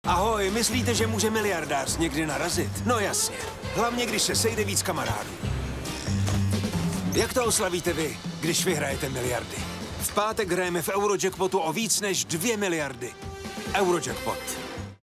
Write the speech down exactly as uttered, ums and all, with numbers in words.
Ahoj, myslíte, že může miliardář někdy narazit? No jasně. Hlavně, když se sejde víc kamarádů. Jak to oslavíte vy, když vyhrajete miliardy? V pátek hrajeme v Eurojackpotu o víc než dvě miliardy. Eurojackpot.